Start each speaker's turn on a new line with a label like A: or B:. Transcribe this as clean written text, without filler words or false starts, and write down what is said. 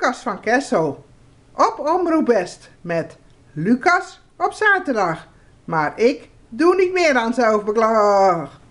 A: Lucas van Kessel op Omroep West met Lucas op zaterdag. Maar ik doe niet meer aan zelfbeklag.